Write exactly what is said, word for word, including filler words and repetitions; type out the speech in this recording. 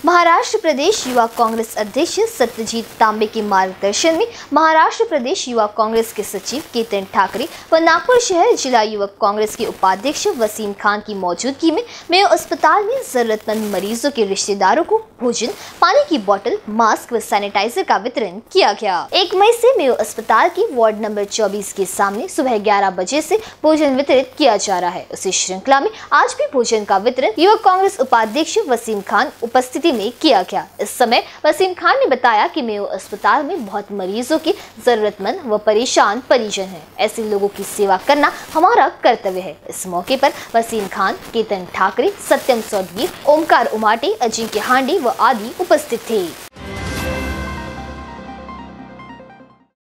महाराष्ट्र प्रदेश युवा कांग्रेस अध्यक्ष सत्यजीत तांबे के मार्गदर्शन में महाराष्ट्र प्रदेश युवा कांग्रेस के सचिव केतन ठाकरे व नागपुर शहर जिला युवक कांग्रेस के उपाध्यक्ष वसीम खान की मौजूदगी में मेयो अस्पताल में जरूरतमंद मरीजों के रिश्तेदारों को भोजन, पानी की बोतल, मास्क व सैनिटाइजर का वितरण किया गया। एक मई से मेयो अस्पताल की वार्ड नंबर चौबीस के सामने सुबह ग्यारह बजे से भोजन वितरित किया जा रहा है। उसी श्रृंखला में आज भी भोजन का वितरण युवक कांग्रेस उपाध्यक्ष वसीम खान उपस्थिति में किया गया। इस समय वसीम खान ने बताया कि मेयो अस्पताल में बहुत मरीजों के जरूरतमंद व परेशान परिजन हैं। ऐसे लोगों की सेवा करना हमारा कर्तव्य है। इस मौके पर वसीम खान, केतन ठाकरे, सत्यम सौदगीर, ओमकार उमाटे, अजिंक्य हांडे व आदि उपस्थित थे।